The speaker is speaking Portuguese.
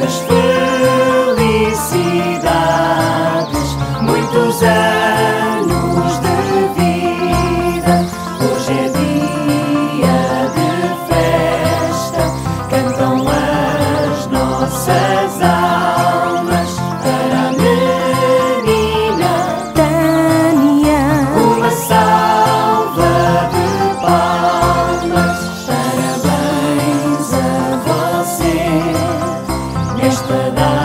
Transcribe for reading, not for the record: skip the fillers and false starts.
muitas felicidades, muitos anos de vida. Hoje é dia de festa, cantam as nossas almas para a menina Tânia. Uma salva de palmas, parabéns a você nesta data.